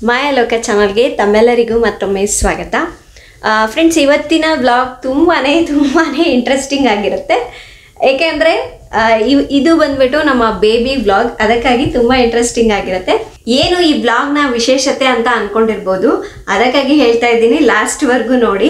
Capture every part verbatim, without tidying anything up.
ಮಾಯಾಲೋಕ ಚಾನಲ್ಗೆ ತಮ್ಮೆಲ್ಲರಿಗೂ ಮತ್ತೊಮ್ಮೆ ಸ್ವಾಗತ. ಫ್ರೆಂಡ್ಸ್, ಇವತ್ತಿನ ವ್ಲಾಗ್ ತುಂಬಾ ತುಂಬಾ ಇಂಟ್ರೆಸ್ಟಿಂಗ್ ಆಗಿರುತ್ತೆ. ಏಕೆಂದರೆ ಇದು ಬಂದ್ಬಿಟ್ಟು ನಮ್ಮ ಬೇಬಿ ವ್ಲಾಗ್, ಅದಕ್ಕಾಗಿ ತುಂಬ ಇಂಟ್ರೆಸ್ಟಿಂಗ್ ಆಗಿರುತ್ತೆ. ಏನು ಈ ವ್ಲಾಗ್ನ ವಿಶೇಷತೆ ಅಂತ ಅಂದ್ಕೊಂಡಿರ್ಬೋದು, ಅದಕ್ಕಾಗಿ ಹೇಳ್ತಾ ಇದ್ದೀನಿ, ಲಾಸ್ಟ್ವರೆಗೂ ನೋಡಿ.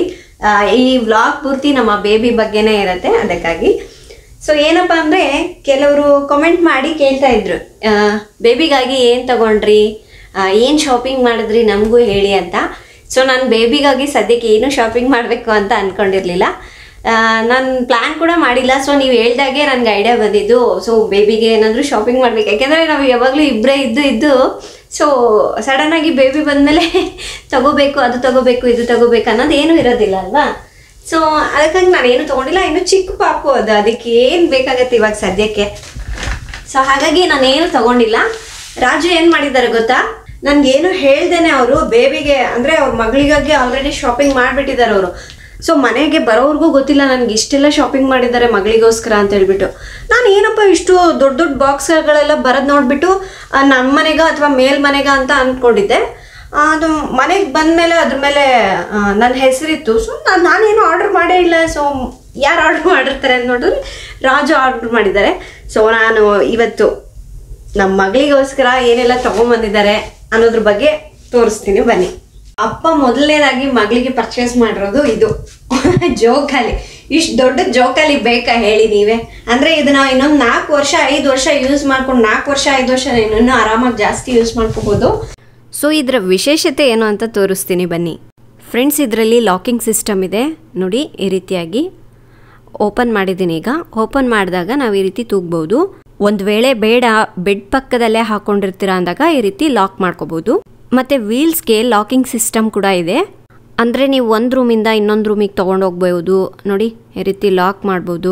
ಈ ವ್ಲಾಗ್ ಪೂರ್ತಿ ನಮ್ಮ ಬೇಬಿ ಬಗ್ಗೆನೇ ಇರುತ್ತೆ, ಅದಕ್ಕಾಗಿ. ಸೊ ಏನಪ್ಪ ಅಂದರೆ, ಕೆಲವರು ಕಮೆಂಟ್ ಮಾಡಿ ಕೇಳ್ತಾ ಇದ್ರು, ಬೇಬಿಗಾಗಿ ಏನು ತಗೊಂಡ್ರಿ, ಏನು ಶಾಪಿಂಗ್ ಮಾಡಿದ್ರಿ ನಮಗೂ ಹೇಳಿ ಅಂತ. ಸೊ ನಾನು ಬೇಬಿಗಾಗಿ ಸದ್ಯಕ್ಕೆ ಏನು ಶಾಪಿಂಗ್ ಮಾಡಬೇಕು ಅಂತ ಅಂದ್ಕೊಂಡಿರಲಿಲ್ಲ, ನಾನು ಪ್ಲ್ಯಾನ್ ಕೂಡ ಮಾಡಿಲ್ಲ. ಸೊ ನೀವು ಹೇಳ್ದಾಗೆ ನನಗೆ ಐಡಿಯಾ ಬಂದಿದ್ದು, ಸೊ ಬೇಬಿಗೆ ಏನಾದರೂ ಶಾಪಿಂಗ್ ಮಾಡಬೇಕು. ಯಾಕೆಂದರೆ ನಾವು ಯಾವಾಗಲೂ ಇಬ್ಬರೇ ಇದ್ದು ಇದ್ದು ಸೊ ಸಡನ್ನಾಗಿ ಬೇಬಿ ಬಂದಮೇಲೆ ತಗೋಬೇಕು, ಅದು ತಗೋಬೇಕು, ಇದು ತಗೋಬೇಕು ಅನ್ನೋದು ಏನೂ ಇರೋದಿಲ್ಲ ಅಲ್ವಾ. ಸೊ ಅದಕ್ಕಾಗಿ ನಾನು ಏನು ತೊಗೊಂಡಿಲ್ಲ, ಇನ್ನು ಚಿಕ್ಕ ಪಾಪು ಅದು, ಅದಕ್ಕೆ ಏನು ಬೇಕಾಗತ್ತೆ ಇವಾಗ ಸದ್ಯಕ್ಕೆ. ಸೊ ಹಾಗಾಗಿ ನಾನೇನು ತೊಗೊಂಡಿಲ್ಲ. ರಾಜು ಏನು ಮಾಡಿದ್ದಾರೆ ಗೊತ್ತಾ, ನನಗೇನು ಹೇಳ್ದೇನೆ ಅವರು ಬೇಬಿಗೆ ಅಂದರೆ ಅವ್ರ ಮಗಳಿಗಾಗಿ ಆಲ್ರೆಡಿ ಶಾಪಿಂಗ್ ಮಾಡಿಬಿಟ್ಟಿದ್ದಾರೆ ಅವರು. ಸೊ ಮನೆಗೆ ಬರೋವ್ರಿಗೂ ಗೊತ್ತಿಲ್ಲ ನನಗೆ ಇಷ್ಟೆಲ್ಲ ಶಾಪಿಂಗ್ ಮಾಡಿದ್ದಾರೆ ಮಗಳಿಗೋಸ್ಕರ ಅಂತ ಹೇಳ್ಬಿಟ್ಟು. ನಾನು ಏನಪ್ಪ ಇಷ್ಟು ದೊಡ್ಡ ದೊಡ್ಡ ಬಾಕ್ಸ್ಗಳೆಲ್ಲ ಬರೋದು ನೋಡಿಬಿಟ್ಟು ನಮ್ಮ ಮನೆಗ ಅಥವಾ ಮೇಲ್ ಮನೆಗ ಅಂತ ಅಂದ್ಕೊಂಡಿದ್ದೆ. ಅದು ಮನೆಗೆ ಬಂದಮೇಲೆ ಅದ್ರ ಮೇಲೆ ನನ್ನ ಹೆಸರಿತ್ತು. ಸೊ ನಾನು ನಾನೇನು ಆರ್ಡ್ರ್ ಮಾಡೇ ಇಲ್ಲ. ಸೊ ಯಾರು ಆರ್ಡ್ರ್ ಮಾಡಿರ್ತಾರೆ ಅಂತ ನೋಡಿದ್ರೆ ರಾಜು ಆರ್ಡ್ರ್ ಮಾಡಿದ್ದಾರೆ. ಸೊ ನಾನು ಇವತ್ತು ನಮ್ಮ ಮಗಳಿಗೋಸ್ಕರ ಏನೆಲ್ಲ ತೊಗೊಂಬಂದಿದ್ದಾರೆ ಅನ್ನೋದ್ರ ಬಗ್ಗೆ ತೋರಿಸ್ತೀನಿ, ಬನ್ನಿ. ಅಪ್ಪ ಮೊದಲನೇದಾಗಿ ಮಗಳಿಗೆ ಪರ್ಚೇಸ್ ಮಾಡಿರೋದು ಇದು ಜೋಕಾಲಿ. ಇಷ್ಟು ದೊಡ್ಡ ಜೋಕಾಲಿ ಬೇಕಾ ಹೇಳಿ ನೀವೇ? ಅಂದರೆ ಇದನ್ನ ಇನ್ನೊಂದು ನಾಲ್ಕು ವರ್ಷ ಐದು ವರ್ಷ ಯೂಸ್ ಮಾಡ್ಕೊಂಡು ನಾಲ್ಕು ವರ್ಷ ಐದು ವರ್ಷ ಇನ್ನೂ ಆರಾಮಾಗಿ ಜಾಸ್ತಿ ಯೂಸ್ ಮಾಡ್ಕೋಬೋದು. ಸೊ ಇದರ ವಿಶೇಷತೆ ಏನು ಅಂತ ತೋರಿಸ್ತೀನಿ, ಬನ್ನಿ. ಫ್ರೆಂಡ್ಸ್, ಇದರಲ್ಲಿ ಲಾಕಿಂಗ್ ಸಿಸ್ಟಮ್ ಇದೆ ನೋಡಿ. ಈ ರೀತಿಯಾಗಿ ಓಪನ್ ಮಾಡಿದ್ದೀನಿ. ಈಗ ಓಪನ್ ಮಾಡಿದಾಗ ನಾವು ಈ ರೀತಿ ತೂಗ್ಬೋದು. ಒಂದು ವೇಳೆ ಬೇಡ ಬೆಡ್ ಪಕ್ಕದಲ್ಲೇ ಹಾಕೊಂಡಿರ್ತೀರ ಅಂದಾಗ ಈ ರೀತಿ ಲಾಕ್ ಮಾಡ್ಕೋಬೋದು. ಮತ್ತು ವೀಲ್ಸ್ಗೆ ಲಾಕಿಂಗ್ ಸಿಸ್ಟಮ್ ಕೂಡ ಇದೆ. ಅಂದರೆ ನೀವು ಒಂದು ರೂಮಿಂದ ಇನ್ನೊಂದು ರೂಮಿಗೆ ತೊಗೊಂಡು ಹೋಗ್ಬೋದು ನೋಡಿ. ಈ ರೀತಿ ಲಾಕ್ ಮಾಡ್ಬೋದು,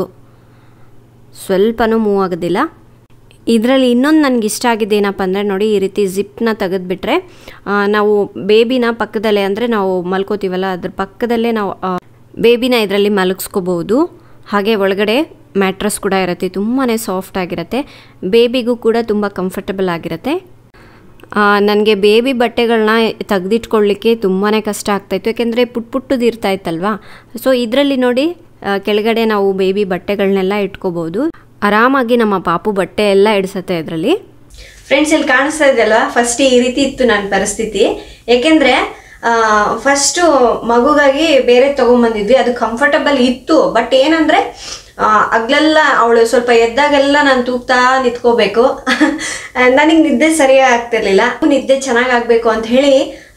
ಸ್ವಲ್ಪನೂ ಮೂವ್ ಆಗೋದಿಲ್ಲ. ಇದರಲ್ಲಿ ಇನ್ನೊಂದು ನನಗೆ ಇಷ್ಟ ಆಗಿದೆ ಏನಪ್ಪ ಅಂದರೆ ನೋಡಿ, ಈ ರೀತಿ ಜಿಪ್ನ ತೆಗೆದುಬಿಟ್ರೆ ನಾವು ಬೇಬಿನ ಪಕ್ಕದಲ್ಲೇ, ಅಂದರೆ ನಾವು ಮಲ್ಕೋತೀವಲ್ಲ ಅದ್ರ ಪಕ್ಕದಲ್ಲೇ ನಾವು ಬೇಬಿನ ಇದರಲ್ಲಿ ಮಲಗಿಸ್ಕೋಬೋದು. ಹಾಗೆ ಒಳಗಡೆ ಮ್ಯಾಟ್ರಸ್ ಕೂಡ ಇರುತ್ತೆ, ತುಂಬಾ ಸಾಫ್ಟ್ ಆಗಿರುತ್ತೆ. ಬೇಬಿಗೂ ಕೂಡ ತುಂಬ ಕಂಫರ್ಟಬಲ್ ಆಗಿರುತ್ತೆ. ನನಗೆ ಬೇಬಿ ಬಟ್ಟೆಗಳನ್ನ ತೆಗೆದಿಟ್ಕೊಳ್ಳಿಕ್ಕೆ ತುಂಬಾ ಕಷ್ಟ ಆಗ್ತಾಯಿತ್ತು, ಯಾಕೆಂದರೆ ಪುಟ್ ಪುಟ್ಟದು ಇರ್ತಾಯಿತ್ತಲ್ವಾ. ಸೊ ಇದರಲ್ಲಿ ನೋಡಿ ಕೆಳಗಡೆ ನಾವು ಬೇಬಿ ಬಟ್ಟೆಗಳನ್ನೆಲ್ಲ ಇಟ್ಕೋಬೋದು. ಆರಾಮಾಗಿ ನಮ್ಮ ಪಾಪು ಬಟ್ಟೆ ಎಲ್ಲ ಇಡಿಸುತ್ತೆ ಇದರಲ್ಲಿ. ಫ್ರೆಂಡ್ಸ್, ಇಲ್ಲಿ ಕಾಣಿಸ್ತಾ ಇದೆಯಲ್ಲ, ಫಸ್ಟ್ ಈ ರೀತಿ ಇತ್ತು ನನ್ನ ಪರಿಸ್ಥಿತಿ. ಏಕೆಂದರೆ ಫಸ್ಟು ಮಗುಗಾಗಿ ಬೇರೆ ತೊಗೊಂಬಂದಿದ್ವಿ, ಅದು ಕಂಫರ್ಟಬಲ್ ಇತ್ತು. ಬಟ್ ಏನಂದರೆ ಅಗ್ಲೆಲ್ಲ ಅವಳು ಸ್ವಲ್ಪ ಎದ್ದಾಗೆಲ್ಲ ನಾನು ತೂಗ್ತಾ ನಿಂತ್ಕೋಬೇಕು. ನನಗೆ ನಿದ್ದೆ ಸರಿಯಾಗಿ ಆಗ್ತಿರ್ಲಿಲ್ಲ. ನಿದ್ದೆ ಚೆನ್ನಾಗಿ ಆಗಬೇಕು ಅಂತ ಹೇಳಿ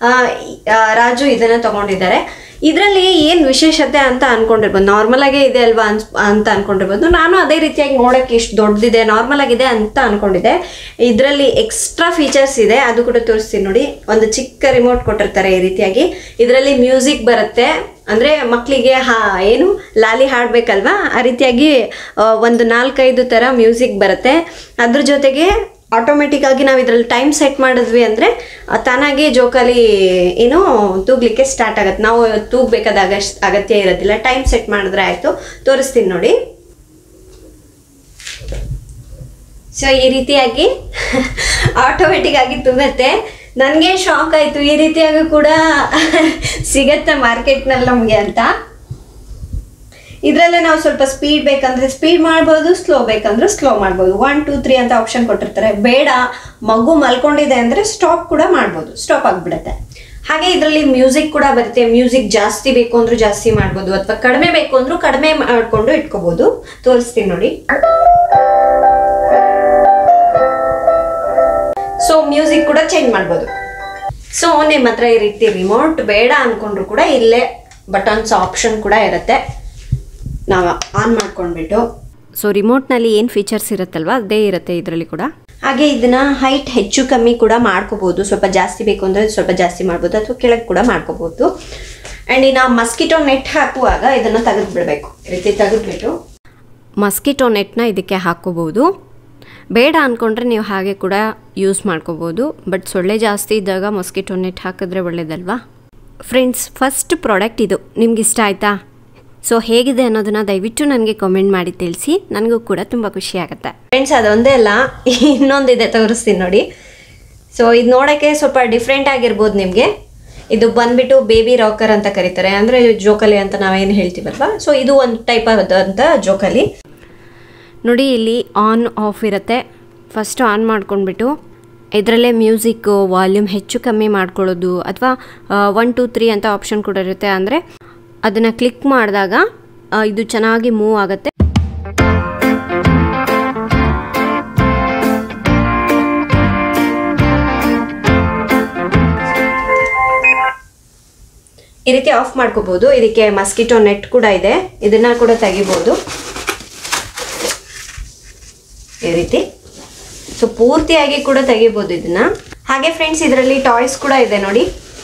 ರಾಜು ಇದನ್ನು ತೊಗೊಂಡಿದ್ದಾರೆ. ಇದರಲ್ಲಿ ಏನು ವಿಶೇಷತೆ ಅಂತ ಅಂದ್ಕೊಂಡಿರ್ಬೋದು, ನಾರ್ಮಲಾಗೇ ಇದೆ ಅಲ್ವಾ ಅನ್ಸ್ ಅಂತ ಅಂದ್ಕೊಂಡಿರ್ಬೋದು. ನಾನು ಅದೇ ರೀತಿಯಾಗಿ ನೋಡೋಕ್ಕೆ ಇಷ್ಟು ದೊಡ್ಡದಿದೆ, ನಾರ್ಮಲ್ ಆಗಿದೆ ಅಂತ ಅಂದ್ಕೊಂಡಿದ್ದೆ. ಇದರಲ್ಲಿ ಎಕ್ಸ್ಟ್ರಾ ಫೀಚರ್ಸ್ ಇದೆ, ಅದು ಕೂಡ ತೋರಿಸ್ತೀನಿ ನೋಡಿ. ಒಂದು ಚಿಕ್ಕ ರಿಮೋಟ್ ಕೊಟ್ಟಿರ್ತಾರೆ ಈ ರೀತಿಯಾಗಿ. ಇದರಲ್ಲಿ ಮ್ಯೂಸಿಕ್ ಬರುತ್ತೆ, ಅಂದರೆ ಮಕ್ಕಳಿಗೆ ಹಾ ಏನು ಲಾಲಿ ಹಾಡಬೇಕಲ್ವಾ, ಆ ರೀತಿಯಾಗಿ ಒಂದು ನಾಲ್ಕೈದು ಥರ ಮ್ಯೂಸಿಕ್ ಬರುತ್ತೆ. ಅದ್ರ ಜೊತೆಗೆ ಆಟೋಮೆಟಿಕ್ ಆಗಿ ನಾವು ಇದರಲ್ಲಿ ಟೈಮ್ ಸೆಟ್ ಮಾಡಿದ್ವಿ ಅಂದರೆ ತಾನಾಗೆ ಜೋಕಾಲಿ ಏನು ತೂಗ್ಲಿಕ್ಕೆ ಸ್ಟಾರ್ಟ್ ಆಗುತ್ತೆ. ನಾವು ತೂಗಬೇಕಾದ ಅಗತ್ಯ ಇರೋದಿಲ್ಲ, ಟೈಮ್ ಸೆಟ್ ಮಾಡಿದ್ರೆ ಆಯಿತು. ತೋರಿಸ್ತೀನಿ ನೋಡಿ. ಸೊ ಈ ರೀತಿಯಾಗಿ ಆಟೋಮೆಟಿಕ್ ಆಗಿ ತೂಗುತ್ತೆ. ನನಗೆ ಶಾಕ್ ಆಯಿತು, ಈ ರೀತಿಯಾಗಿ ಕೂಡ ಸಿಗತ್ತೆ ಮಾರ್ಕೆಟ್ನಲ್ಲಿ ನಮಗೆ ಅಂತ. ಇದರಲ್ಲೇ ನಾವು ಸ್ವಲ್ಪ ಸ್ಪೀಡ್ ಬೇಕಂದ್ರೆ ಸ್ಪೀಡ್ ಮಾಡ್ಬೋದು, ಸ್ಲೋ ಬೇಕಂದ್ರೆ ಸ್ಲೋ ಮಾಡ್ಬೋದು. ಒನ್ ಟೂ ತ್ರೀ ಅಂತ ಆಪ್ಷನ್ ಕೊಟ್ಟಿರ್ತಾರೆ. ಬೇಡ ಮಗು ಮಲ್ಕೊಂಡಿದೆ ಅಂದರೆ ಸ್ಟಾಪ್ ಕೂಡ ಮಾಡ್ಬೋದು, ಸ್ಟಾಪ್ ಆಗಿಬಿಡುತ್ತೆ. ಹಾಗೆ ಇದರಲ್ಲಿ ಮ್ಯೂಸಿಕ್ ಕೂಡ ಬರುತ್ತೆ. ಮ್ಯೂಸಿಕ್ ಜಾಸ್ತಿ ಬೇಕು ಅಂದ್ರೂ ಜಾಸ್ತಿ ಮಾಡ್ಬೋದು, ಅಥವಾ ಕಡಿಮೆ ಬೇಕು ಅಂದ್ರೂ ಕಡಿಮೆ ಮಾಡಿಕೊಂಡು ಇಟ್ಕೋಬೋದು. ತೋರಿಸ್ತೀನಿ ನೋಡಿ. ಸೊ ಮ್ಯೂಸಿಕ್ ಕೂಡ ಚೇಂಜ್ ಮಾಡ್ಬೋದು. ಸೊ ನಿಮ್ಮ ಹತ್ರ ಈ ರೀತಿ ರಿಮೋಟ್ ಬೇಡ ಅಂದ್ಕೊಂಡ್ರು ಕೂಡ ಇಲ್ಲೇ ಬಟನ್ಸ್ ಆಪ್ಷನ್ ಕೂಡ ಇರುತ್ತೆ, ನಾವು ಆನ್ ಮಾಡ್ಕೊಂಡ್ಬಿಟ್ಟು. ಸೊ ರಿಮೋಟ್ನಲ್ಲಿ ಏನು ಫೀಚರ್ಸ್ ಇರುತ್ತಲ್ವ ಅದೇ ಇರುತ್ತೆ ಇದರಲ್ಲಿ ಕೂಡ. ಹಾಗೆ ಇದನ್ನ ಹೈಟ್ ಹೆಚ್ಚು ಕಮ್ಮಿ ಕೂಡ ಮಾಡ್ಕೋಬೋದು. ಸ್ವಲ್ಪ ಜಾಸ್ತಿ ಬೇಕು ಅಂದರೆ ಸ್ವಲ್ಪ ಜಾಸ್ತಿ ಮಾಡ್ಬೋದು, ಅಥವಾ ಕೆಳಗೆ ಕೂಡ ಮಾಡ್ಕೋಬೋದು. ಆ್ಯಂಡ್ ಇನ್ನು ಮಸ್ಕಿಟೋ ನೆಟ್ ಹಾಕುವಾಗ ಇದನ್ನು ತೆಗೆದುಬಿಡಬೇಕು. ಈ ರೀತಿ ತೆಗೆದುಬಿಟ್ಟು ಮಸ್ಕಿಟೋ ನೆಟ್ನ ಇದಕ್ಕೆ ಹಾಕೋಬೋದು. ಬೇಡ ಅಂದ್ಕೊಂಡ್ರೆ ನೀವು ಹಾಗೆ ಕೂಡ ಯೂಸ್ ಮಾಡ್ಕೋಬೋದು. ಬಟ್ ಸೊಳ್ಳೆ ಜಾಸ್ತಿ ಇದ್ದಾಗ ಮಸ್ಕಿಟೋ ನೆಟ್ ಹಾಕಿದ್ರೆ ಒಳ್ಳೇದಲ್ವಾ. ಫ್ರೆಂಡ್ಸ್, ಫಸ್ಟ್ ಪ್ರಾಡಕ್ಟ್ ಇದು ನಿಮ್ಗೆ ಇಷ್ಟ ಆಯಿತಾ? ಸೊ ಹೇಗಿದೆ ಅನ್ನೋದನ್ನ ದಯವಿಟ್ಟು ನನಗೆ ಕಾಮೆಂಟ್ ಮಾಡಿ ತಿಳಿಸಿ, ನನಗೂ ಕೂಡ ತುಂಬ ಖುಷಿ ಆಗುತ್ತೆ. ಫ್ರೆಂಡ್ಸ್, ಅದೊಂದೇ ಅಲ್ಲ, ಇನ್ನೊಂದಿದೆ ತೋರಿಸ್ತೀನಿ ನೋಡಿ. ಸೊ ಇದು ನೋಡೋಕ್ಕೆ ಸ್ವಲ್ಪ ಡಿಫ್ರೆಂಟ್ ಆಗಿರ್ಬೋದು ನಿಮಗೆ. ಇದು ಬಂದ್ಬಿಟ್ಟು ಬೇಬಿ ರಾಕರ್ ಅಂತ ಕರೀತಾರೆ, ಅಂದರೆ ಜೋಕಾಲಿ ಅಂತ ನಾವೇನು ಹೇಳ್ತೀವಲ್ವಾ. ಸೊ ಇದು ಒಂದು ಟೈಪ್ ಆದಂಥ ಜೋಕಾಲಿ. ನೋಡಿ ಇಲ್ಲಿ ಆನ್ ಆಫ್ ಇರುತ್ತೆ. ಫಸ್ಟ್ ಆನ್ ಮಾಡ್ಕೊಂಡ್ಬಿಟ್ಟು ಇದರಲ್ಲೇ ಮ್ಯೂಸಿಕ್ಕು ವಾಲ್ಯೂಮ್ ಹೆಚ್ಚು ಕಮ್ಮಿ ಮಾಡ್ಕೊಳ್ಳೋದು ಅಥವಾ ಒನ್ ಟು ತ್ರೀ ಅಂತ ಆಪ್ಷನ್ ಕೂಡ ಇರುತ್ತೆ. ಅಂದರೆ ಅದನ್ನು ಕ್ಲಿಕ್ ಮಾಡಿದಾಗ ಇದು ಚೆನ್ನಾಗಿ ಮೂವ್ ಆಗುತ್ತೆ. ಈ ರೀತಿ ಆಫ್ ಮಾಡ್ಕೋಬಹುದು. ಇದಕ್ಕೆ ಮಸ್ಕಿಟೋ ನೆಟ್ ಕೂಡ ಇದೆ, ಇದನ್ನ ಕೂಡ ತೆಗಿಬಹುದು ಈ ರೀತಿ. ಸೊ ಪೂರ್ತಿಯಾಗಿ ಕೂಡ ತೆಗಿಬಹುದು ಇದನ್ನ. ಹಾಗೆ ಫ್ರೆಂಡ್ಸ್ ಇದರಲ್ಲಿ ಟಾಯ್ಸ್ ಕೂಡ ಇದೆ ನೋಡಿ.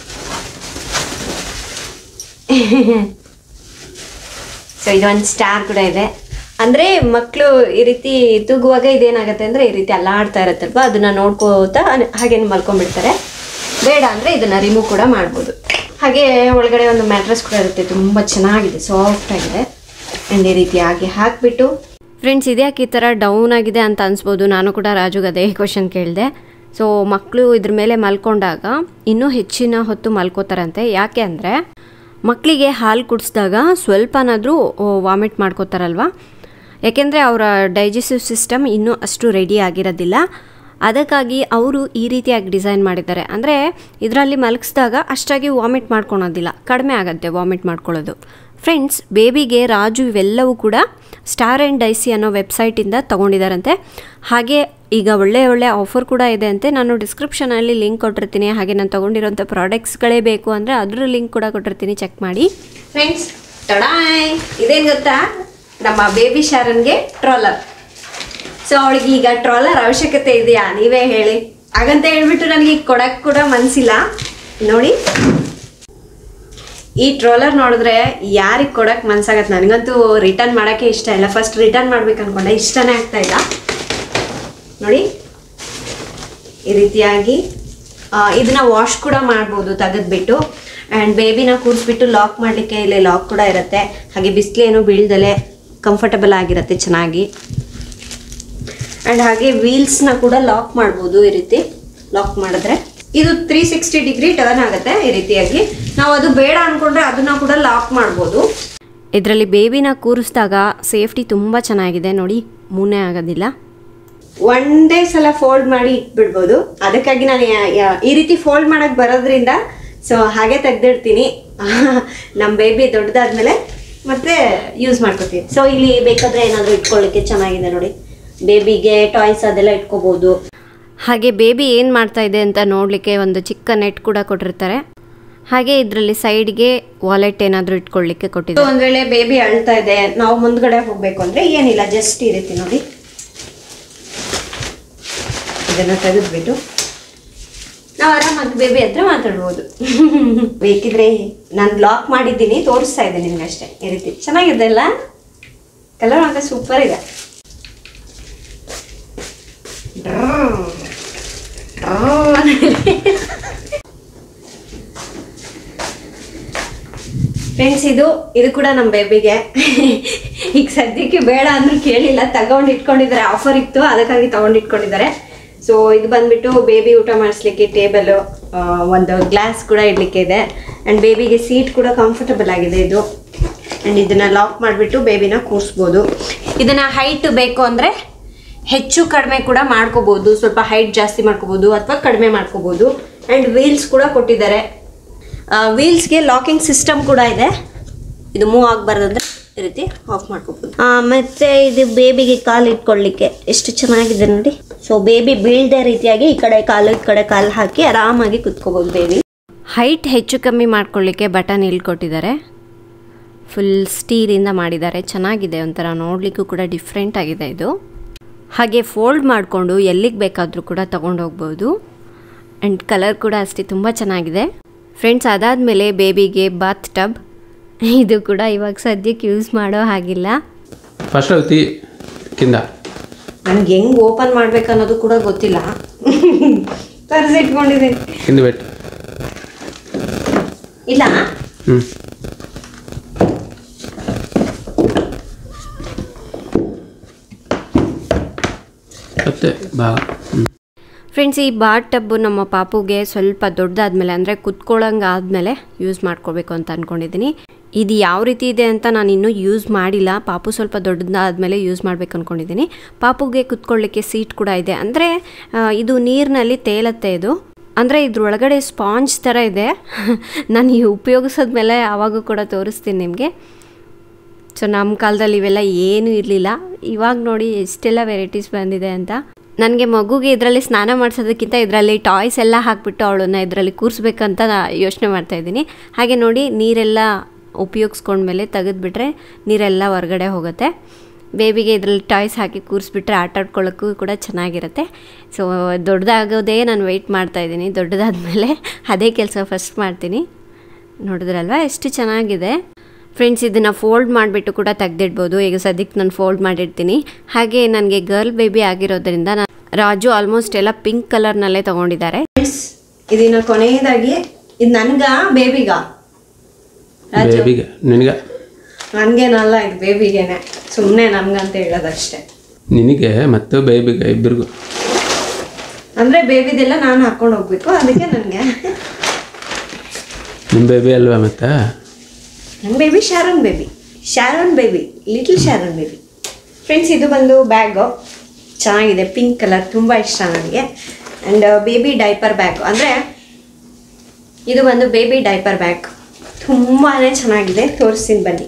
ಸೊ ಇದೊಂದು ಸ್ಟಾರ್ ಕೂಡ ಇದೆ. ಅಂದ್ರೆ ಮಕ್ಕಳು ಈ ರೀತಿ ತೂಗುವಾಗ ಇದೇನಾಗುತ್ತೆ ಅಂದ್ರೆ ಈ ರೀತಿ ಅಲ್ಲಾಡ್ತಾ ಇರುತ್ತಲ್ವಾ, ಅದನ್ನ ನೋಡ್ಕೋತಾ ಹಾಗೇನು ಮಲ್ಕೊಂಡ್ಬಿಡ್ತಾರೆ. ಬೇಡ ಅಂದ್ರೆ ಇದನ್ನ ರಿಮೂವ್ ಕೂಡ ಮಾಡ್ಬೋದು. ಹಾಗೆ ಒಳಗಡೆ ಒಂದು ಮ್ಯಾಟ್ರೆಸ್ ಕೂಡ ಇರುತ್ತೆ, ತುಂಬ ಚೆನ್ನಾಗಿದೆ, ಸಾಫ್ಟ್ ಆಗಿದೆ. ಆ್ಯಂಡ್ ಈ ರೀತಿ ಹಾಗೆ ಹಾಕಿಬಿಟ್ಟು ಫ್ರೆಂಡ್ಸ್ ಇದ್ಯಾಕೆ ಈ ಥರ ಡೌನ್ ಆಗಿದೆ ಅಂತ ಅನಿಸ್ಬೋದು. ನಾನು ಕೂಡ ರಾಜುಗೆ ಅದೇ ಕ್ವಶನ್ ಕೇಳಿದೆ. ಸೊ ಮಕ್ಕಳು ಇದ್ರ ಮೇಲೆ ಮಲ್ಕೊಂಡಾಗ ಇನ್ನೂ ಹೆಚ್ಚಿನ ಹೊತ್ತು ಮಲ್ಕೋತಾರಂತೆ. ಯಾಕೆ ಅಂದರೆ ಮಕ್ಕಳಿಗೆ ಹಾಲು ಕುಡಿಸಿದಾಗ ಸ್ವಲ್ಪನಾದರೂ ವಾಮಿಟ್ ಮಾಡ್ಕೋತಾರಲ್ವ, ಯಾಕೆಂದರೆ ಅವರ ಡೈಜೆಸ್ಟಿವ್ ಸಿಸ್ಟಮ್ ಇನ್ನೂ ಅಷ್ಟು ರೆಡಿ ಆಗಿರೋದಿಲ್ಲ. ಅದಕ್ಕಾಗಿ ಅವರು ಈ ರೀತಿಯಾಗಿ ಡಿಸೈನ್ ಮಾಡಿದ್ದಾರೆ. ಅಂದರೆ ಇದರಲ್ಲಿ ಮಲಗಿಸಿದಾಗ ಅಷ್ಟಾಗಿ ವಾಮಿಟ್ ಮಾಡ್ಕೊಳೋದಿಲ್ಲ, ಕಡಿಮೆ ಆಗುತ್ತೆ ವಾಮಿಟ್ ಮಾಡ್ಕೊಳ್ಳೋದು. ಫ್ರೆಂಡ್ಸ್ ಬೇಬಿಗೆ ರಾಜು ಇವೆಲ್ಲವೂ ಕೂಡ ಸ್ಟಾರ್ ಆ್ಯಂಡ್ ಡೈಸಿ ಅನ್ನೋ ವೆಬ್ಸೈಟಿಂದ ತೊಗೊಂಡಿದ್ದಾರಂತೆ. ಹಾಗೆ ಈಗ ಒಳ್ಳೆ ಒಳ್ಳೆ ಆಫರ್ ಕೂಡ ಇದೆ ಅಂತೆ. ನಾನು ಡಿಸ್ಕ್ರಿಪ್ಷನಲ್ಲಿ ಲಿಂಕ್ ಕೊಟ್ಟಿರ್ತೀನಿ. ಹಾಗೆ ನಾನು ತೊಗೊಂಡಿರೋಂಥ ಪ್ರಾಡಕ್ಟ್ಸ್ಗಳೇ ಬೇಕು ಅಂದರೆ ಅದ್ರ ಲಿಂಕ್ ಕೂಡ ಕೊಟ್ಟಿರ್ತೀನಿ, ಚೆಕ್ ಮಾಡಿ. ಫ್ರೆಂಡ್ಸ್ ಟಡಾಯ್, ಇದೇನು ಗೊತ್ತಾ, ನಮ್ಮ ಬೇಬಿ ಶಾರನ್ಗೆ ಟ್ರಾಲರ್. ಸೊ ಅವಳಿಗೆ ಈಗ ಟ್ರಾಲರ್ ಅವಶ್ಯಕತೆ ಇದೆಯಾ ನೀವೇ ಹೇಳಿ. ಹಾಗಂತ ಹೇಳ್ಬಿಟ್ಟು ನನಗೆ ಈಗ ಕೊಡಕ್ಕೆ ಕೂಡ ಮನಸ್ಸಿಲ್ಲ. ನೋಡಿ ಈ ಟ್ರಾಲರ್ ನೋಡಿದ್ರೆ ಯಾರಿಗೆ ಕೊಡಕ್ಕೆ ಮನ್ಸಾಗತ್ತೆ. ನನಗಂತೂ ರಿಟರ್ನ್ ಮಾಡೋಕ್ಕೆ ಇಷ್ಟ ಇಲ್ಲ. ಫಸ್ಟ್ ರಿಟರ್ನ್ ಮಾಡ್ಬೇಕು ಅನ್ಕೊಂಡೆ, ಇಷ್ಟನೇ ಆಗ್ತಾ ಇಲ್ಲ. ನೋಡಿ ಈ ರೀತಿಯಾಗಿ ಇದನ್ನ ವಾಶ್ ಕೂಡ ಮಾಡ್ಬೋದು ತೆಗೆದ್ಬಿಟ್ಟು. ಆ್ಯಂಡ್ ಬೇಬಿನ ಕೂರಿಸ್ಬಿಟ್ಟು ಲಾಕ್ ಮಾಡಲಿಕ್ಕೆ ಇಲ್ಲಿ ಲಾಕ್ ಕೂಡ ಇರುತ್ತೆ. ಹಾಗೆ ಬಿಸಿಲೇನು ಬೀಳ್ದಲೆ ಕಂಫರ್ಟಬಲ್ ಆಗಿರುತ್ತೆ ಚೆನ್ನಾಗಿ. ಆ್ಯಂಡ್ ಹಾಗೆ ವೀಲ್ಸ್ನ ಕೂಡ ಲಾಕ್ ಮಾಡ್ಬೋದು. ಈ ರೀತಿ ಲಾಕ್ ಮಾಡಿದ್ರೆ ಇದು ತ್ರೀ ಸಿಕ್ಸ್ಟಿ ಡಿಗ್ರಿ ಟರ್ನ್ ಆಗುತ್ತೆ. ಈ ರೀತಿಯಾಗಿ ನಾವು ಅದು ಬೇಡ ಅಂದ್ಕೊಂಡ್ರೆ ಅದನ್ನ ಕೂಡ ಲಾಕ್ ಮಾಡ್ಬೋದು. ಇದರಲ್ಲಿ ಬೇಬಿನ ಕೂರಿಸಿದಾಗ ಸೇಫ್ಟಿ ತುಂಬ ಚೆನ್ನಾಗಿದೆ ನೋಡಿ, ಮೂನೇ ಆಗೋದಿಲ್ಲ. ಒಂದೇ ಸಲ ಫೋಲ್ಡ್ ಮಾಡಿ ಇಟ್ಬಿಡ್ಬೋದು. ಅದಕ್ಕಾಗಿ ನಾನು ಈ ರೀತಿ ಫೋಲ್ಡ್ ಮಾಡೋಕ್ಕೆ ಬರೋದ್ರಿಂದ ಸೊ ಹಾಗೆ ತೆಗ್ದಿಡ್ತೀನಿ. ನಮ್ಮ ಬೇಬಿ ದೊಡ್ಡದಾದ್ಮೇಲೆ ಮತ್ತೆ ಯೂಸ್ ಮಾಡ್ಕೋತೀವಿ. ಸೊ ಇಲ್ಲಿ ಬೇಕಾದರೆ ಏನಾದರೂ ಇಟ್ಕೊಳ್ಳಿಕ್ಕೆ ಚೆನ್ನಾಗಿದೆ ನೋಡಿ. ಬೇಬಿಗೆ ಟಾಯ್ಸ್ ಅದೆಲ್ಲ ಇಟ್ಕೋಬಹುದು. ಹಾಗೆ ಬೇಬಿ ಏನು ಮಾಡ್ತಾ ಇದೆ ಅಂತ ನೋಡಲಿಕ್ಕೆ ಒಂದು ಚಿಕ್ಕ ನೆಟ್ ಕೂಡ ಕೊಟ್ಟಿರ್ತಾರೆ. ಹಾಗೆ ಇದರಲ್ಲಿ ಸೈಡ್ಗೆ ವಾಲೆಟ್ ಏನಾದರೂ ಇಟ್ಕೊಳ್ಳಿಕ್ಕೆ ಕೊಟ್ಟಿದ್ದಾರೆ. ಒಂದು ವೇಳೆ ಬೇಬಿ ಅಳ್ತಾ ಇದೆ, ನಾವು ಮುಂದ್ಗಡೆ ಹೋಗಬೇಕು ಅಂದರೆ ಏನಿಲ್ಲ, ಜಸ್ಟ್ ಈ ರೀತಿ ನೋಡಿ ಇದನ್ನು ತೆಗೆದ್ಬಿಟ್ಟು ನಾವು ಆರಾಮಾಗಿ ಬೇಬಿ ಹತ್ರ ಮಾತಾಡ್ಬೋದು. ಬೇಕಿದ್ರೆ ನಾನು ಲಾಕ್ ಮಾಡಿದ್ದೀನಿ, ತೋರಿಸ್ತಾ ಇದ್ದೆ ನಿಮ್ಗೆ ಅಷ್ಟೇ. ಈ ರೀತಿ ಚೆನ್ನಾಗಿದೆ ಅಲ್ಲ, ಕಲರ್ ಮಾತ್ರ ಸೂಪರ್ ಇದೆ. ಫ್ರೆಂಡ್ಸ್ ಇದು ಇದು ಕೂಡ ನಮ್ಮ ಬೇಬಿಗೆ ಈಗ ಸದ್ಯಕ್ಕೆ ಬೇಡ ಅಂದ್ರೂ ಕೇಳಿಲ್ಲ, ತಗೊಂಡು ಇಟ್ಕೊಂಡಿದ್ದಾರೆ. ಆಫರ್ ಇತ್ತು ಅದಕ್ಕಾಗಿ ತಗೊಂಡು ಇಟ್ಕೊಂಡಿದ್ದಾರೆ. ಸೊ ಇದು ಬಂದ್ಬಿಟ್ಟು ಬೇಬಿ ಊಟ ಮಾಡಿಸ್ಲಿಕ್ಕೆ ಟೇಬಲ್, ಒಂದು ಗ್ಲಾಸ್ ಕೂಡ ಇಡ್ಲಿಕ್ಕೆ ಇದೆ. ಆ್ಯಂಡ್ ಬೇಬಿಗೆ ಸೀಟ್ ಕೂಡ ಕಂಫರ್ಟಬಲ್ ಆಗಿದೆ ಇದು. ಆ್ಯಂಡ್ ಇದನ್ನ ಲಾಕ್ ಮಾಡಿಬಿಟ್ಟು ಬೇಬಿನ ಕೂರಿಸ್ಬೋದು. ಇದನ್ನ ಹೈಟ್ ಬೇಕು ಅಂದರೆ ಹೆಚ್ಚು ಕಡಿಮೆ ಕೂಡ ಮಾಡ್ಕೋಬಹುದು. ಸ್ವಲ್ಪ ಹೈಟ್ ಜಾಸ್ತಿ ಮಾಡ್ಕೋಬಹುದು ಅಥವಾ ಕಡಿಮೆ ಮಾಡ್ಕೋಬಹುದು. ಆ್ಯಂಡ್ ವೀಲ್ಸ್ ಕೂಡ ಕೊಟ್ಟಿದ್ದಾರೆ. ವೀಲ್ಸ್ಗೆ ಲಾಕಿಂಗ್ ಸಿಸ್ಟಮ್ ಕೂಡ ಇದೆ. ಇದು ಮೂವ್ ಆಗಬಾರ್ದಂದ್ರೆ ಈ ರೀತಿ ಆಫ್ ಮಾಡ್ಕೋಬಹುದು. ಮತ್ತೆ ಇದು ಬೇಬಿಗೆ ಕಾಲು ಇಟ್ಕೊಳ್ಳಿಕ್ಕೆ ಎಷ್ಟು ಚೆನ್ನಾಗಿದೆ ನೋಡಿ. ಸೊ ಬೇಬಿ ಬೀಳ್ದೆ ರೀತಿಯಾಗಿ ಈ ಕಡೆ ಕಾಲು ಈ ಕಡೆ ಕಾಲು ಹಾಕಿ ಆರಾಮಾಗಿ ಕುತ್ಕೋಬಹುದು ಬೇಬಿ. ಹೈಟ್ ಹೆಚ್ಚು ಕಮ್ಮಿ ಮಾಡ್ಕೊಳ್ಳಿಕ್ಕೆ ಬಟನ್ ಇಲ್ಲಿ ಕೊಟ್ಟಿದ್ದಾರೆ. ಫುಲ್ ಸ್ಟೀಲಿಂದ ಮಾಡಿದ್ದಾರೆ, ಚೆನ್ನಾಗಿದೆ. ಒಂಥರ ನೋಡಲಿಕ್ಕೂ ಕೂಡ ಡಿಫ್ರೆಂಟ್ ಆಗಿದೆ ಇದು. ಹಾಗೆ ಫೋಲ್ಡ್ ಮಾಡಿಕೊಂಡು ಎಲ್ಲಿಗೆ ಬೇಕಾದರೂ ಕೂಡ ತೊಗೊಂಡು ಹೋಗ್ಬೋದು. ಆ್ಯಂಡ್ ಕಲರ್ ಕೂಡ ಅಷ್ಟೇ ತುಂಬ ಚೆನ್ನಾಗಿದೆ. ಫ್ರೆಂಡ್ಸ್ ಅದಾದಮೇಲೆ ಬೇಬಿಗೆ ಬಾತ್ ಟಬ್, ಇದು ಕೂಡ ಇವಾಗ ಸದ್ಯಕ್ಕೆ ಯೂಸ್ ಮಾಡೋ ಹಾಗಿಲ್ಲ. ಫಸ್ಟ್ ಕಿಂದ ನನಗೆ ಹೆಂಗೆ ಓಪನ್ ಮಾಡ್ಬೇಕು ಅನ್ನೋದು ಕೂಡ ಗೊತ್ತಿಲ್ಲ, ತರಿಸಿಟ್ಕೊಂಡಿದ್ದೀನಿ. ಹಿಂದೆ ಬಿಟ್ಟು ಇಲ್ಲ ಹ್ಞೂ ಫ್ರೆಂಡ್ಸ್ ಫ್ರೆಂಡ್ಸ್, ಈ ಬಾತ್ ಟಬ್ಬು ನಮ್ಮ ಪಾಪುಗೆ ಸ್ವಲ್ಪ ದೊಡ್ಡದಾದ್ಮೇಲೆ ಅಂದರೆ ಕುತ್ಕೊಳ್ಳೋಂಗೆ ಆದಮೇಲೆ ಯೂಸ್ ಮಾಡ್ಕೋಬೇಕು ಅಂತ ಅಂದ್ಕೊಂಡಿದ್ದೀನಿ. ಇದು ಯಾವ ರೀತಿ ಇದೆ ಅಂತ ನಾನು ಇನ್ನೂ ಯೂಸ್ ಮಾಡಿಲ್ಲ. ಪಾಪು ಸ್ವಲ್ಪ ದೊಡ್ಡದಾದ್ಮೇಲೆ ಯೂಸ್ ಮಾಡಬೇಕು ಅಂದ್ಕೊಂಡಿದ್ದೀನಿ. ಪಾಪುಗೆ ಕುತ್ಕೊಳ್ಳಿಕ್ಕೆ ಸೀಟ್ ಕೂಡ ಇದೆ. ಅಂದರೆ ಇದು ನೀರಿನಲ್ಲಿ ತೇಲತ್ತೆ. ಇದು ಅಂದರೆ ಇದ್ರೊಳಗಡೆ ಸ್ಪಾಂಜ್ ಥರ ಇದೆ. ನಾನು ಈ ಉಪಯೋಗಿಸೋದ್ಮೇಲೆ ಆವಾಗೂ ಕೂಡ ತೋರಿಸ್ತೀನಿ ನಿಮಗೆ. ಸೊ ನಮ್ಮ ಕಾಲದಲ್ಲಿ ಇವೆಲ್ಲ ಏನೂ ಇರಲಿಲ್ಲ. ಇವಾಗ ನೋಡಿ ಎಷ್ಟೆಲ್ಲ ವೆರೈಟೀಸ್ ಬಂದಿದೆ ಅಂತ. ನನಗೆ ಮಗುಗೆ ಇದರಲ್ಲಿ ಸ್ನಾನ ಮಾಡಿಸೋದಕ್ಕಿಂತ ಇದರಲ್ಲಿ ಟಾಯ್ಸ್ ಎಲ್ಲ ಹಾಕಿಬಿಟ್ಟು ಅವಳನ್ನು ಇದರಲ್ಲಿ ಕೂರಿಸ್ಬೇಕಂತ ಯೋಚನೆ ಮಾಡ್ತಾಯಿದ್ದೀನಿ. ಹಾಗೆ ನೋಡಿ ನೀರೆಲ್ಲ ಉಪಯೋಗಿಸ್ಕೊಂಡ್ಮೇಲೆ ತೆಗೆದುಬಿಟ್ರೆ ನೀರೆಲ್ಲ ಹೊರಗಡೆ ಹೋಗುತ್ತೆ. ಬೇಬಿಗೆ ಇದರಲ್ಲಿ ಟಾಯ್ಸ್ ಹಾಕಿ ಕೂರಿಸ್ಬಿಟ್ರೆ ಆಟ ಆಡ್ಕೊಳ್ಳೋಕ್ಕೂ ಕೂಡ ಚೆನ್ನಾಗಿರುತ್ತೆ. ಸೊ ದೊಡ್ಡದಾಗೋದೇ ನಾನು ವೆಯ್ಟ್ ಮಾಡ್ತಾಯಿದ್ದೀನಿ. ದೊಡ್ಡದಾದ್ಮೇಲೆ ಅದೇ ಕೆಲಸ ಫಸ್ಟ್ ಮಾಡ್ತೀನಿ. ನೋಡಿದ್ರಲ್ವ ಎಷ್ಟು ಚೆನ್ನಾಗಿದೆ. ಫ್ರೆಂಡ್ಸ್, ಇದನ್ನು ಫೋಲ್ಡ್ ಮಾಡಿಬಿಟ್ಟು ಕೂಡ ತೆಗೆದಿಡ್ಬೋದು. ಈಗ ಸದ್ಯಕ್ಕೆ ನಾನು ಫೋಲ್ಡ್ ಮಾಡಿರ್ತೀನಿ. ಹಾಗೆ ನನಗೆ ಗರ್ಲ್ ಬೇಬಿ ಆಗಿರೋದ್ರಿಂದ ನಾನು ರಾಜು ಆಲ್ಮೋಸ್ಟ್ ಎಲ್ಲ ಪಿಂಕ್ ಕಲರ್ನಲ್ಲೇ ತೊಗೊಂಡಿದ್ದಾರೆ. ಫ್ರೆಂಡ್ಸ್, ಇದನ್ನ ಕೊನೆಯದಾಗಿ ಇದು ನನಗ ಬೇಬಿಗ ಬೇಬಿಗೆ ನಿನಗೆ ನನಗೇನಲ್ಲ, ಇದು ಬೇಬಿಗೇನೆ. ಸುಮ್ಮನೆ ನಮ್ಗಂತ ಹೇಳೋದಷ್ಟೇ. ನಿನಗೆ ಮತ್ತು ಬೇಬಿಗೆ ಇಬ್ಬರಿಗೂ ಅಂದರೆ ಬೇಬಿದೆಲ್ಲ ನಾನು ಹಾಕ್ಕೊಂಡು ಹೋಗ್ಬೇಕು. ಅದಕ್ಕೆ ನನಗೆ ನಿಮ್ಮ ಬೇಬಿ ಅಲ್ವಾ ಮತ್ತೆ? ನನ್ನ baby Sharon baby Sharon baby little Sharon baby. Friends, ಇದು ಬಂದು ಬ್ಯಾಗು ಚೆನ್ನಾಗಿದೆ. ಪಿಂಕ್ ಕಲರ್ ತುಂಬ ಇಷ್ಟ ನನಗೆ. ಆ್ಯಂಡ್ ಬೇಬಿ ಡೈಪರ್ ಬ್ಯಾಗ್, ಅಂದರೆ ಇದು ಬಂದು ಬೇಬಿ ಡೈಪರ್ ಬ್ಯಾಗ್ ತುಂಬಾ ಚೆನ್ನಾಗಿದೆ. ತೋರಿಸ್ತೀನಿ ಬನ್ನಿ.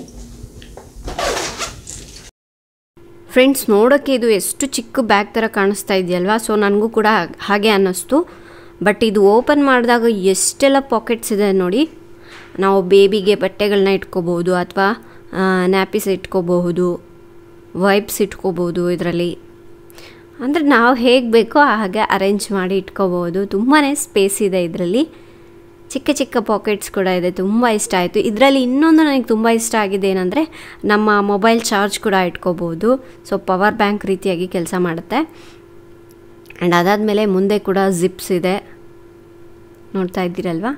ಫ್ರೆಂಡ್ಸ್, ನೋಡೋಕ್ಕೆ ಇದು ಎಷ್ಟು ಚಿಕ್ಕ ಬ್ಯಾಗ್ ಥರ ಕಾಣಿಸ್ತಾ ಇದೆಯಲ್ವಾ? ಸೊ ನನಗೂ ಕೂಡ ಹಾಗೆ ಅನ್ನಿಸ್ತು. ಬಟ್ ಇದು ಓಪನ್ ಮಾಡಿದಾಗ ಎಷ್ಟೆಲ್ಲ ಪಾಕೆಟ್ಸ್ ಇದೆ ನೋಡಿ. ನಾವು ಬೇಬಿಗೆ ಬಟ್ಟೆಗಳನ್ನ ಇಟ್ಕೋಬೋದು, ಅಥವಾ ನ್ಯಾಪಿಸ್ ಇಟ್ಕೋಬಹುದು, ವೈಪ್ಸ್ ಇಟ್ಕೋಬೋದು. ಇದರಲ್ಲಿ ಅಂದರೆ ನಾವು ಹೇಗೆ ಬೇಕೋ ಹಾಗೆ ಅರೇಂಜ್ ಮಾಡಿ ಇಟ್ಕೋಬೋದು. ತುಂಬಾ ಸ್ಪೇಸ್ ಇದೆ ಇದರಲ್ಲಿ. ಚಿಕ್ಕ ಚಿಕ್ಕ ಪಾಕೆಟ್ಸ್ ಕೂಡ ಇದೆ. ತುಂಬ ಇಷ್ಟ ಆಯಿತು. ಇದರಲ್ಲಿ ಇನ್ನೊಂದು ನನಗೆ ತುಂಬ ಇಷ್ಟ ಆಗಿದೆ ಏನಂದರೆ, ನಮ್ಮ ಮೊಬೈಲ್ ಚಾರ್ಜ್ ಕೂಡ ಇಟ್ಕೋಬೋದು. ಸೊ ಪವರ್ ಬ್ಯಾಂಕ್ ರೀತಿಯಾಗಿ ಕೆಲಸ ಮಾಡುತ್ತೆ. ಆ್ಯಂಡ್ ಅದಾದಮೇಲೆ ಮುಂದೆ ಕೂಡ ಜಿಪ್ಸ್ ಇದೆ, ನೋಡ್ತಾ ಇದ್ದೀರಲ್ವಾ?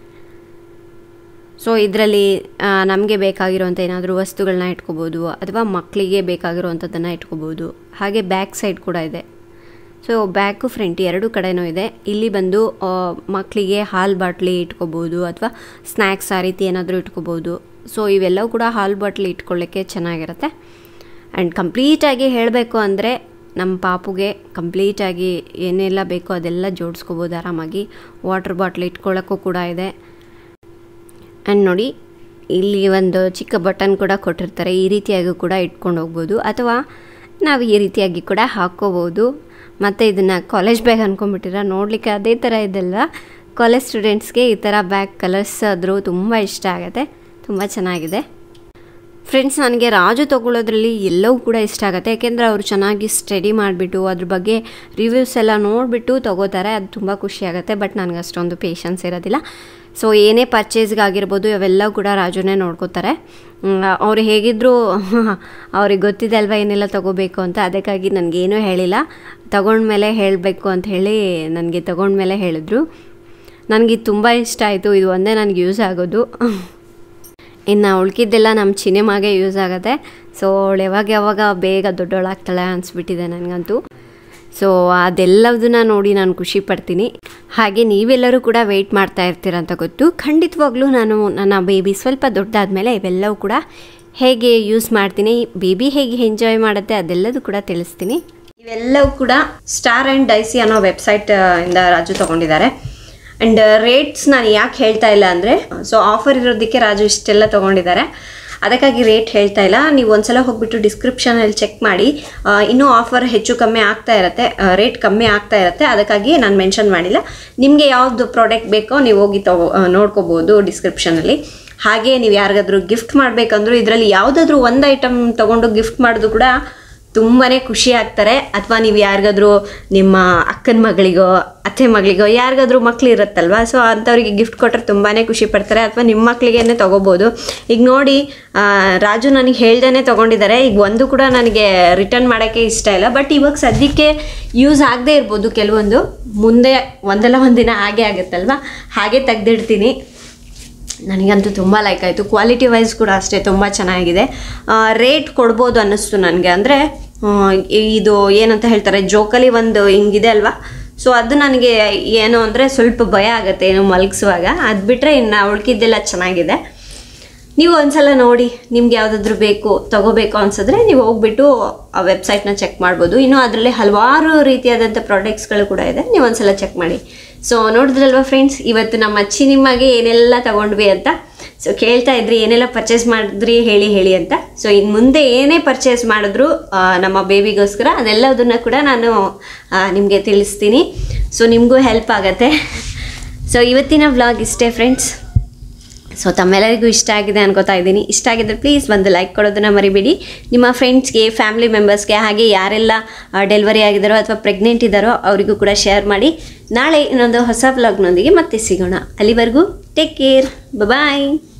ಸೊ ಇದರಲ್ಲಿ ನಮಗೆ ಬೇಕಾಗಿರೋಂಥ ಏನಾದರೂ ವಸ್ತುಗಳನ್ನ ಇಟ್ಕೋಬೋದು, ಅಥವಾ ಮಕ್ಕಳಿಗೆ ಬೇಕಾಗಿರೋವಂಥದ್ದನ್ನು ಇಟ್ಕೋಬೋದು. ಹಾಗೆ ಬ್ಯಾಕ್ ಸೈಡ್ ಕೂಡ ಇದೆ. ಸೊ ಬ್ಯಾಕು ಫ್ರಂಟ್ ಎರಡು ಕಡೆನೂ ಇದೆ. ಇಲ್ಲಿ ಬಂದು ಮಕ್ಕಳಿಗೆ ಹಾಲು ಬಾಟ್ಲಿ ಇಟ್ಕೋಬೋದು, ಅಥವಾ ಸ್ನ್ಯಾಕ್ಸ್ ಆ ರೀತಿ ಏನಾದರೂ ಇಟ್ಕೋಬೋದು. ಸೊ ಇವೆಲ್ಲವೂ ಕೂಡ ಹಾಲು ಬಾಟ್ಲಿ ಇಟ್ಕೊಳ್ಳೋಕ್ಕೆ ಚೆನ್ನಾಗಿರುತ್ತೆ. ಆ್ಯಂಡ್ ಕಂಪ್ಲೀಟಾಗಿ ಹೇಳಬೇಕು ಅಂದರೆ ನಮ್ಮ ಪಾಪುಗೆ ಕಂಪ್ಲೀಟಾಗಿ ಏನೆಲ್ಲ ಬೇಕೋ ಅದೆಲ್ಲ ಜೋಡಿಸ್ಕೋಬೋದು ಆರಾಮಾಗಿ. ವಾಟರ್ ಬಾಟ್ಲಿ ಇಟ್ಕೊಳ್ಳೋಕ್ಕೂ ಕೂಡ ಇದೆ. ಆ್ಯಂಡ್ ನೋಡಿ, ಇಲ್ಲಿ ಒಂದು ಚಿಕ್ಕ ಬಟನ್ ಕೂಡ ಕೊಟ್ಟಿರ್ತಾರೆ. ಈ ರೀತಿಯಾಗಿ ಕೂಡ ಇಟ್ಕೊಂಡು ಹೋಗ್ಬೋದು, ಅಥವಾ ನಾವು ಈ ರೀತಿಯಾಗಿ ಕೂಡ ಹಾಕ್ಕೋಬೋದು. ಮತ್ತು ಇದನ್ನು ಕಾಲೇಜ್ ಬ್ಯಾಗ್ ಅಂದ್ಕೊಂಡ್ಬಿಟ್ಟಿರ, ನೋಡಲಿಕ್ಕೆ ಅದೇ ಥರ ಇದೆಲ್ಲ. ಕಾಲೇಜ್ ಸ್ಟೂಡೆಂಟ್ಸ್ಗೆ ಈ ಥರ ಬ್ಯಾಗ್ ಕಲರ್ಸ್ ಆದರೂ ತುಂಬ ಇಷ್ಟ ಆಗುತ್ತೆ. ತುಂಬ ಚೆನ್ನಾಗಿದೆ. ಫ್ರೆಂಡ್ಸ್, ನನಗೆ ರಾಜು ತೊಗೊಳ್ಳೋದ್ರಲ್ಲಿ ಎಲ್ಲವೂ ಕೂಡ ಇಷ್ಟ ಆಗುತ್ತೆ. ಯಾಕೆಂದರೆ ಅವರು ಚೆನ್ನಾಗಿ ಸ್ಟಡಿ ಮಾಡಿಬಿಟ್ಟು ಅದ್ರ ಬಗ್ಗೆ ರಿವ್ಯೂಸ್ ಎಲ್ಲ ನೋಡಿಬಿಟ್ಟು ತೊಗೋತಾರೆ. ಅದು ತುಂಬ ಖುಷಿಯಾಗುತ್ತೆ. ಬಟ್ ನನಗೆ ಅಷ್ಟೊಂದು ಪೇಷನ್ಸ್ ಇರೋದಿಲ್ಲ. ಸೊ ಏನೇ ಪರ್ಚೇಸ್ಗಾಗಿರ್ಬೋದು ಅವೆಲ್ಲ ಕೂಡ ರಾಜುನೇ ನೋಡ್ಕೋತಾರೆ. ಅವ್ರು ಹೇಗಿದ್ದರೂ ಅವ್ರಿಗೆ ಗೊತ್ತಿದೆ ಅಲ್ವಾ ಏನೆಲ್ಲ ತೊಗೋಬೇಕು ಅಂತ. ಅದಕ್ಕಾಗಿ ನನಗೇನೂ ಹೇಳಿಲ್ಲ. ತೊಗೊಂಡ್ಮೇಲೆ ಹೇಳಬೇಕು ಅಂತ ಹೇಳಿ ನನಗೆ ತೊಗೊಂಡ್ಮೇಲೆ ಹೇಳಿದ್ರು. ನನಗಿದು ತುಂಬ ಇಷ್ಟ ಆಯಿತು. ಇದು ಒಂದೇ ನನಗೆ ಯೂಸ್ ಆಗೋದು. ಇನ್ನು ಉಳ್ಕಿದ್ದೆಲ್ಲ ನಮ್ಮ ಚಿನಿಮಾಗೆ ಯೂಸ್ ಆಗುತ್ತೆ. ಸೊ ಅವಳು ಯಾವಾಗ ಯಾವಾಗ ಬೇಗ ದೊಡ್ಡವಳಾಗ್ತಾಳೆ ಅನಿಸ್ಬಿಟ್ಟಿದೆ ನನಗಂತೂ. ಸೊ ಅದೆಲ್ಲದನ್ನ ನೋಡಿ ನಾನು ಖುಷಿ ಪಡ್ತೀನಿ. ಹಾಗೆ ನೀವೆಲ್ಲರೂ ಕೂಡ ವೆಯ್ಟ್ ಮಾಡ್ತಾ ಇರ್ತೀರ ಅಂತ ಗೊತ್ತು. ಖಂಡಿತವಾಗ್ಲೂ ನಾನು ನನ್ನ ಬೇಬಿ ಸ್ವಲ್ಪ ದೊಡ್ಡದಾದ್ಮೇಲೆ ಇವೆಲ್ಲವೂ ಕೂಡ ಹೇಗೆ ಯೂಸ್ ಮಾಡ್ತೀನಿ, ಬೇಬಿ ಹೇಗೆ ಎಂಜಾಯ್ ಮಾಡುತ್ತೆ ಅದೆಲ್ಲದೂ ಕೂಡ ತಿಳಿಸ್ತೀನಿ. ಇವೆಲ್ಲವೂ ಕೂಡ ಸ್ಟಾರ್ ಆ್ಯಂಡ್ ಡೈಸಿ ಅನ್ನೋ ವೆಬ್ಸೈಟ್ ಇಂದ ರಾಜು ತೊಗೊಂಡಿದ್ದಾರೆ. ಆ್ಯಂಡ್ ರೇಟ್ಸ್ ನಾನು ಯಾಕೆ ಹೇಳ್ತಾ ಇಲ್ಲ ಅಂದರೆ, ಸೊ ಆಫರ್ ಇರೋದಕ್ಕೆ ರಾಜು ಇಷ್ಟೆಲ್ಲ ತೊಗೊಂಡಿದ್ದಾರೆ. ಅದಕ್ಕಾಗಿ ರೇಟ್ ಹೇಳ್ತಾ ಇಲ್ಲ. ನೀವು ಒಂದ್ಸಲ ಹೋಗ್ಬಿಟ್ಟು ಡಿಸ್ಕ್ರಿಪ್ಷನಲ್ಲಿ ಚೆಕ್ ಮಾಡಿ. ಇನ್ನೂ ಆಫರ್ ಹೆಚ್ಚು ಕಮ್ಮಿ ಆಗ್ತಾ ಇರುತ್ತೆ, ರೇಟ್ ಕಮ್ಮಿ ಆಗ್ತಾ ಇರುತ್ತೆ. ಅದಕ್ಕಾಗಿ ನಾನು ಮೆನ್ಷನ್ ಮಾಡಿಲ್ಲ. ನಿಮಗೆ ಯಾವುದು ಪ್ರಾಡಕ್ಟ್ ಬೇಕೋ ನೀವು ಹೋಗಿ ತಗೋ ನೋಡ್ಕೋಬೋದು ಡಿಸ್ಕ್ರಿಪ್ಷನಲ್ಲಿ. ಹಾಗೆ ನೀವು ಯಾರಿಗಾದ್ರೂ ಗಿಫ್ಟ್ ಮಾಡಬೇಕಂದ್ರೂ ಇದರಲ್ಲಿ ಯಾವುದಾದ್ರೂ ಒಂದು ಐಟಮ್ ತೊಗೊಂಡು ಗಿಫ್ಟ್ ಮಾಡೋದು ಕೂಡ ತುಂಬಾ ಖುಷಿ ಆಗ್ತಾರೆ. ಅಥವಾ ನೀವು ಯಾರಿಗಾದ್ರೂ ನಿಮ್ಮ ಅಕ್ಕನ ಮಗಳಿಗೋ ಅತ್ತೆ ಮಗಳಿಗೋ ಯಾರಿಗಾದ್ರೂ ಮಕ್ಳು ಇರುತ್ತಲ್ವ, ಸೊ ಅಂಥವ್ರಿಗೆ ಗಿಫ್ಟ್ ಕೊಟ್ಟರೆ ತುಂಬಾ ಖುಷಿ ಪಡ್ತಾರೆ. ಅಥವಾ ನಿಮ್ಮ ಮಕ್ಕಳಿಗೇನೆ ತೊಗೋಬೋದು. ಈಗ ನೋಡಿ, ರಾಜು ನನಗೆ ಹೇಳ್ದೇ ತೊಗೊಂಡಿದ್ದಾರೆ. ಈಗ ಒಂದು ಕೂಡ ನನಗೆ ರಿಟರ್ನ್ ಮಾಡೋಕ್ಕೆ ಇಷ್ಟ ಇಲ್ಲ. ಬಟ್ ಇವಾಗ ಸದ್ಯಕ್ಕೆ ಯೂಸ್ ಆಗದೆ ಇರ್ಬೋದು ಕೆಲವೊಂದು. ಮುಂದೆ ಒಂದಲ್ಲ ಒಂದಿನ ಹಾಗೆ ಆಗುತ್ತಲ್ವ, ಹಾಗೆ ತೆಗ್ದಿಡ್ತೀನಿ. ನನಗಂತೂ ತುಂಬ ಲೈಕ್ ಆಯಿತು. ಕ್ವಾಲಿಟಿ ವೈಸ್ ಕೂಡ ಅಷ್ಟೇ ತುಂಬ ಚೆನ್ನಾಗಿದೆ. ರೇಟ್ ಕೊಡ್ಬೋದು ಅನ್ನಿಸ್ತು ನನಗೆ. ಅಂದರೆ ಇದು ಏನಂತ ಹೇಳ್ತಾರೆ, ಜೋಕಲಿ ಒಂದು ಹಿಂಗಿದೆ ಅಲ್ವಾ, ಸೊ ಅದು ನನಗೆ ಏನು ಅಂದರೆ ಸ್ವಲ್ಪ ಭಯ ಆಗುತ್ತೆ ಏನು ಮಲಗಿಸುವಾಗ. ಅದು ಬಿಟ್ಟರೆ ಇನ್ನು ಉಳ್ಕಿದ್ದೆಲ್ಲ ಚೆನ್ನಾಗಿದೆ. ನೀವು ಒಂದ್ಸಲ ನೋಡಿ, ನಿಮ್ಗೆ ಯಾವುದಾದ್ರೂ ಬೇಕು ತಗೋಬೇಕು ಅನ್ಸಿದ್ರೆ ನೀವು ಹೋಗ್ಬಿಟ್ಟು ಆ ವೆಬ್ಸೈಟ್ನ ಚೆಕ್ ಮಾಡ್ಬೋದು. ಇನ್ನು ಅದರಲ್ಲಿ ಹಲವಾರು ರೀತಿಯಾದಂಥ ಪ್ರಾಡಕ್ಟ್ಸ್ಗಳು ಕೂಡ ಇದೆ, ನೀವು ಒಂದ್ಸಲ ಚೆಕ್ ಮಾಡಿ. ಸೊ ನೋಡಿದ್ರಲ್ವ ಫ್ರೆಂಡ್ಸ್, ಇವತ್ತು ನಮ್ಮ ಅಚ್ಚಿ ನಿಮಗೆ ಏನೆಲ್ಲ ತಗೊಂಡ್ವಿ ಅಂತ. ಸೊ ಕೇಳ್ತಾ ಇದ್ರಿ ಏನೆಲ್ಲ ಪರ್ಚೇಸ್ ಮಾಡಿದ್ರಿ ಹೇಳಿ ಹೇಳಿ ಅಂತ. ಸೊ ಇನ್ನು ಮುಂದೆ ಏನೇ ಪರ್ಚೇಸ್ ಮಾಡಿದ್ರು ನಮ್ಮ ಬೇಬಿಗೋಸ್ಕರ ಅದೆಲ್ಲದನ್ನು ಕೂಡ ನಾನು ನಿಮಗೆ ತಿಳಿಸ್ತೀನಿ. ಸೊ ನಿಮಗೂ ಹೆಲ್ಪ್ ಆಗುತ್ತೆ. ಸೊ ಇವತ್ತಿನ ವ್ಲಾಗ್ ಇಷ್ಟೇ ಫ್ರೆಂಡ್ಸ್. ಸೊ ತಮ್ಮೆಲ್ಲರಿಗೂ ಇಷ್ಟ ಆಗಿದೆ ಅನ್ಕೋತಾ ಇದ್ದೀನಿ. ಇಷ್ಟ ಆಗಿದ್ರೆ ಪ್ಲೀಸ್ ಒಂದು ಲೈಕ್ ಕೊಡೋದನ್ನು ಮರಿಬೇಡಿ. ನಿಮ್ಮ ಫ್ರೆಂಡ್ಸ್ಗೆ, ಫ್ಯಾಮಿಲಿ ಮೆಂಬರ್ಸ್ಗೆ, ಹಾಗೆ ಯಾರೆಲ್ಲ ಡೆಲಿವರಿ ಆಗಿದ್ದಾರೋ ಅಥವಾ ಪ್ರೆಗ್ನೆಂಟ್ ಇದ್ದಾರೋ ಅವರಿಗೂ ಕೂಡ ಶೇರ್ ಮಾಡಿ. ನಾಳೆ ಇನ್ನೊಂದು ಹೊಸ ವ್ಲಾಗ್ನೊಂದಿಗೆ ಮತ್ತೆ ಸಿಗೋಣ. ಅಲ್ಲಿವರೆಗೂ ಟೇಕ್ ಕೇರ್, ಬಾಯ್.